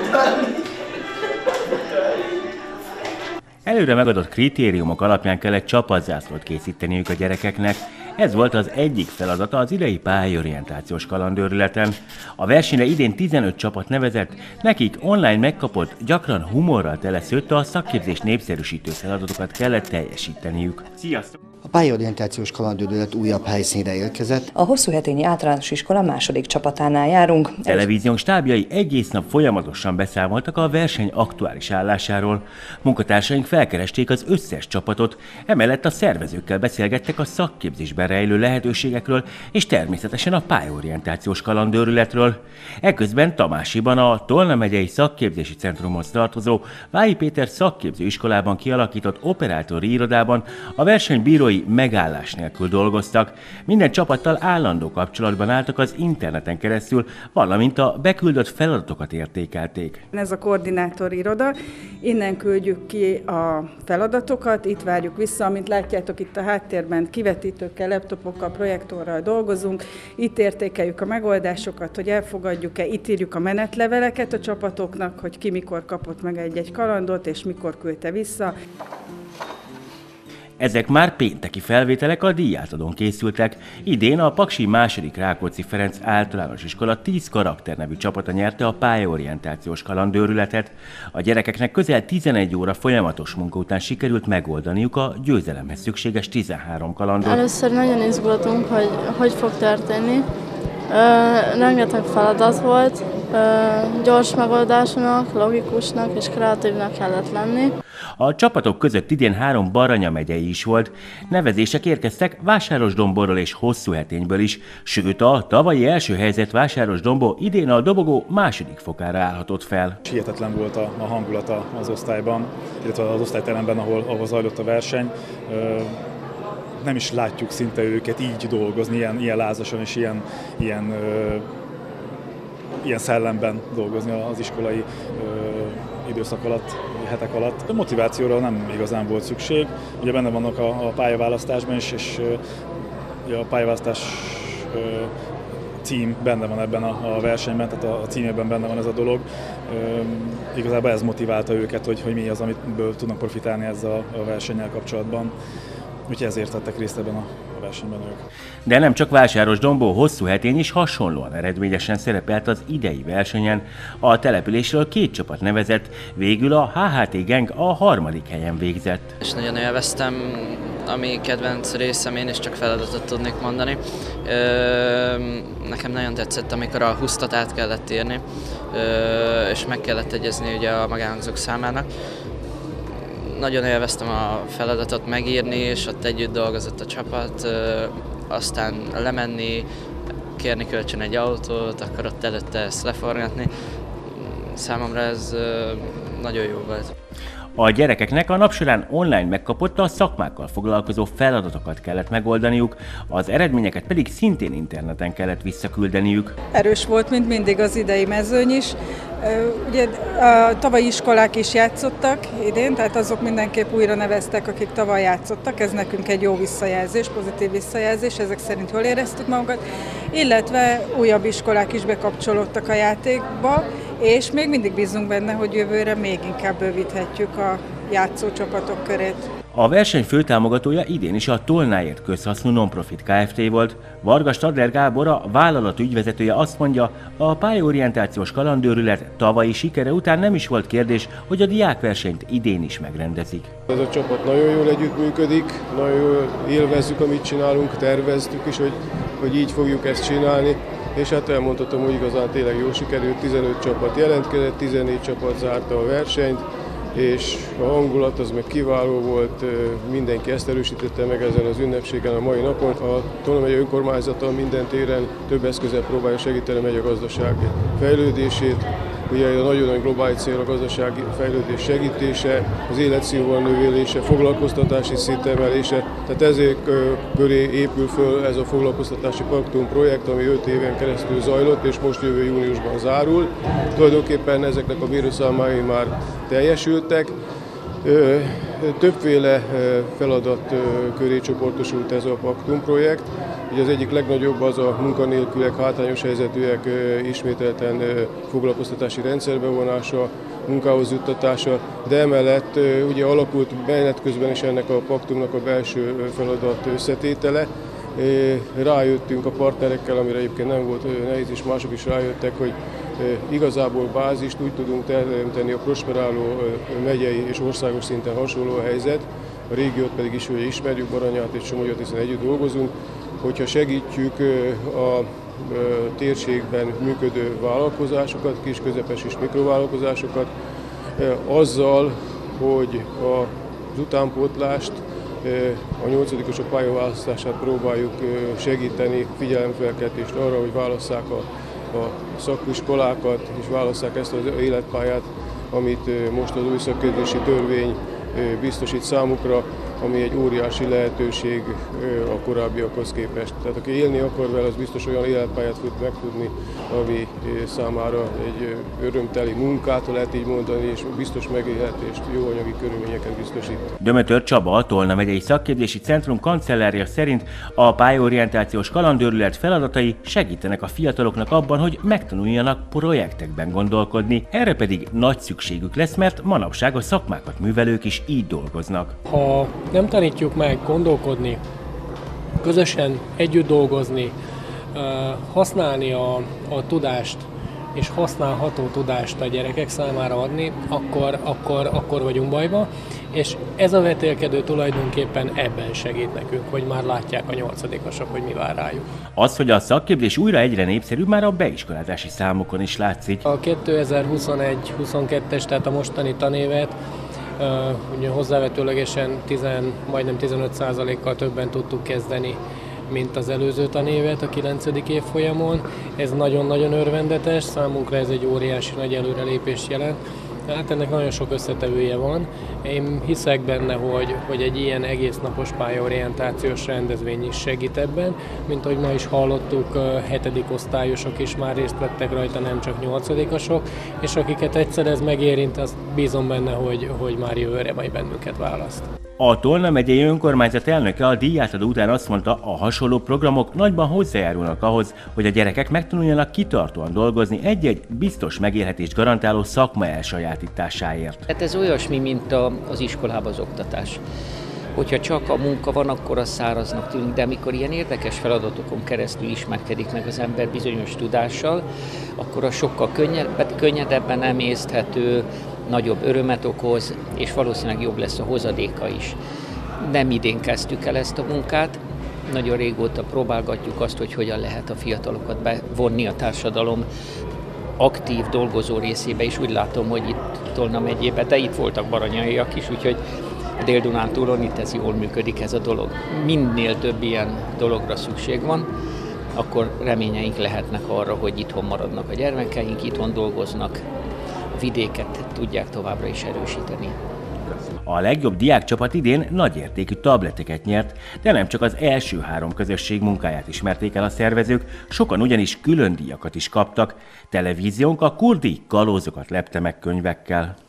Előre megadott kritériumok alapján kellett csapatzászlót készíteniük a gyerekeknek. Ez volt az egyik feladata az idei pályorientációs kalandőrületen. A versenyre idén 15 csapat nevezett, nekik online megkapott, gyakran humorral tele szőtte a szakképzés népszerűsítő feladatokat kellett teljesíteniük. Sziasztok! A pályorientációs kalandőrület újabb helyszínre érkezett. A Hosszúhetényi Általános Iskola második csapatánál járunk. Televíziónk stábjai egész nap folyamatosan beszámoltak a verseny aktuális állásáról. Munkatársaink felkeresték az összes csapatot, emellett a szervezőkkel beszélgettek a szakképzésben rejlő lehetőségekről, és természetesen a pályorientációs kalandőrületről. Eközben Tamásiban a Tolna megyei szakképzési centrumhoz tartozó Vályi Péter szakképzőiskolában kialakított operátori irodában a versenybírói megállás nélkül dolgoztak. Minden csapattal állandó kapcsolatban álltak az interneten keresztül, valamint a beküldött feladatokat értékelték. Ez a koordinátori iroda, innen küldjük ki a feladatokat, itt várjuk vissza, amint látjátok itt a háttérben kivetítőkkel, laptopokkal, projektorral dolgozunk, itt értékeljük a megoldásokat, hogy elfogadjuk-e, itt írjuk a menetleveleket a csapatoknak, hogy ki mikor kapott meg egy kalandot és mikor küldte vissza. Ezek már pénteki felvételek, a díjátadón készültek. Idén a Paksi II. Rákóczi Ferenc Általános Iskola 10 karakter nevű csapata nyerte a pályorientációs kalandőrületet. A gyerekeknek közel 11 óra folyamatos munka után sikerült megoldaniuk a győzelemhez szükséges 13 kalandot. Először nagyon izgultunk, hogy fog történni. Rengeteg feladat volt, gyors megoldásnak, logikusnak és kreatívnak kellett lenni. A csapatok között idén 3 Baranya megyei is volt. Nevezések érkeztek Vásárosdomborról és Hosszúhetényből is, sőt a tavalyi első helyzet Vásárosdombor idén a dobogó második fokára állhatott fel. Hihetetlen volt a hangulata az osztályban, illetve az osztályteremben, ahol zajlott a verseny. Nem is látjuk szinte őket így dolgozni, ilyen lázasan és ilyen szellemben dolgozni az iskolai időszak alatt, hetek alatt. A motivációra nem igazán volt szükség. Ugye benne vannak a pályaválasztásban is, és a pályaválasztás cím benne van ebben a versenyben, tehát a címében benne van ez a dolog. Igazából ez motiválta őket, hogy mi az, amiből tudnak profitálni ezzel a versennyel kapcsolatban. Úgyhogy ezért vettek részt ebben a versenyben ők. De nem csak Vásárosdombor, Hosszúhetény is hasonlóan eredményesen szerepelt az idei versenyen. A településről 2 csapat nevezett, végül a HHT Gang a 3. helyen végzett. És nagyon élveztem, ami kedvenc részem, én is csak feladatot tudnék mondani. Nekem nagyon tetszett, amikor a 20-at át kellett írni, és meg kellett egyezni ugye a magánhangzók számának. Nagyon élveztem a feladatot megírni, és ott együtt dolgozott a csapat, aztán lemenni, kérni kölcsön egy autót, akkor ott előtte ezt leforgatni. Számomra ez nagyon jó volt. A gyerekeknek a nap során online megkapott a szakmákkal foglalkozó feladatokat kellett megoldaniuk, az eredményeket pedig szintén interneten kellett visszaküldeniük. Erős volt, mint mindig az idei mezőny is. Ugye a tavalyi iskolák is játszottak idén, tehát azok mindenképp újra neveztek, akik tavaly játszottak. Ez nekünk egy jó visszajelzés, pozitív visszajelzés, ezek szerint jól éreztük magunkat. Illetve újabb iskolák is bekapcsolódtak a játékba, és még mindig bízunk benne, hogy jövőre még inkább bővíthetjük a játszócsapatok körét. A verseny főtámogatója idén is a Tolnáért közhasznú non-profit Kft. Volt. Varga Stadler Gábor, a vállalat ügyvezetője azt mondja, a pályorientációs kalandőrület tavalyi sikere után nem is volt kérdés, hogy a diákversenyt idén is megrendezik. Ez a csapat nagyon jól együttműködik, nagyon jól élvezzük, amit csinálunk, terveztük is, hogy így fogjuk ezt csinálni. És hát elmondhatom, hogy igazán tényleg jól sikerült, 15 csapat jelentkezett, 14 csapat zárta a versenyt, és a hangulat az meg kiváló volt, mindenki ezt erősítette meg ezen az ünnepségen a mai napon. A Tolna megye önkormányzata minden téren több eszközzel próbálja segíteni a megye gazdaság fejlődését. Ugye a nagyon nagy globális cél a gazdasági fejlődés segítése, az életszínvonal növelése, foglalkoztatási szint emelése. Tehát ezek köré épül föl ez a foglalkoztatási paktum projekt, ami 5 éven keresztül zajlott, és most jövő júniusban zárul. Tulajdonképpen ezeknek a mérőszámai már teljesültek. Többféle feladat köré csoportosult ez a paktum projekt. Ugye az egyik legnagyobb az a munkanélküliek, hátrányos helyzetűek ismételten foglalkoztatási rendszerbe vonása, munkához juttatása, de emellett ugye alakult menet közben is ennek a paktumnak a belső feladat összetétele. Rájöttünk a partnerekkel, amire egyébként nem volt nehéz, és mások is rájöttek, hogy igazából bázist úgy tudunk teremteni a prosperáló megyei és országos szinten hasonló helyzet, a régiót pedig is ismerjük, Baranyát és Somogyot, hiszen együtt dolgozunk, hogyha segítjük a térségben működő vállalkozásokat, kis, közepes és mikrovállalkozásokat, azzal, hogy az utánpótlást, a 8-osok pályaválasztását próbáljuk segíteni, figyelemfelkeltést arra, hogy válasszák a szakiskolákat, és válasszák ezt az életpályát, amit most az új szakképzési törvény biztosít számukra, ami egy óriási lehetőség a korábbiakhoz képest. Tehát aki élni akar vele, az biztos olyan életpályát fog megtudni, ami számára egy örömteli munkát, lehet így mondani, és biztos megélhetést, jó anyagi körülményeket biztosít. Dömötör Csaba, a Tolna megyei szakképzési centrum kancellárja szerint a pályaorientációs kalandőrület feladatai segítenek a fiataloknak abban, hogy megtanuljanak projektekben gondolkodni. Erre pedig nagy szükségük lesz, mert manapság a szakmákat művelők is így dolgoznak. Ha nem tanítjuk meg gondolkodni, közösen együtt dolgozni, használni a tudást és használható tudást a gyerekek számára adni, akkor vagyunk bajba, és ez a vetélkedő tulajdonképpen ebben segít nekünk, hogy már látják a 8-osok, hogy mi vár rájuk. Az, hogy a szakképzés újra egyre népszerűbb, már a beiskolázási számokon is látszik. A 2021-22-es, tehát a mostani tanévet ugye hozzávetőlegesen majdnem 15%-kal többen tudtuk kezdeni, mint az előző tanévet a 9. évfolyamon. Ez nagyon-nagyon örvendetes, számunkra ez egy óriási nagy előrelépést jelent. Hát ennek nagyon sok összetevője van. Én hiszek benne, hogy egy ilyen egész napos pályaorientációs rendezvény is segít ebben, mint ahogy ma is hallottuk, 7. osztályosok is már részt vettek rajta, nem csak 8-osok, és akiket egyszer ez megérint, azt bízom benne, hogy már jövőre majd bennünket választ. A Tolna megyei önkormányzat elnöke a díjátadó után azt mondta, a hasonló programok nagyban hozzájárulnak ahhoz, hogy a gyerekek megtanuljanak kitartóan dolgozni egy-egy biztos megélhetést garantáló szakma elsajátításáért. Hát ez olyasmi, mint az iskolában az oktatás. Hogyha csak a munka van, akkor az száraznak tűnik, de amikor ilyen érdekes feladatokon keresztül ismerkedik meg az ember bizonyos tudással, akkor az sokkal könnyedebben emészthető, nagyobb örömet okoz, és valószínűleg jobb lesz a hozadéka is. Nem idén kezdtük el ezt a munkát, nagyon régóta próbálgatjuk azt, hogy hogyan lehet a fiatalokat bevonni a társadalom aktív dolgozó részébe, és úgy látom, hogy itt Tolna megyében, de itt voltak baranyaiak is, úgyhogy Dél-Dunántúlon itt ez jól működik ez a dolog. Minél több ilyen dologra szükség van, akkor reményeink lehetnek arra, hogy itthon maradnak a gyermekeink, itthon dolgoznak, a vidéket tudják továbbra is erősíteni. A legjobb diákcsapat idén nagyértékű tableteket nyert, de nem csak az első 3 közösség munkáját ismerték el a szervezők, sokan ugyanis külön díjakat is kaptak. Televíziónk a kurdi kalózokat lepte meg könyvekkel.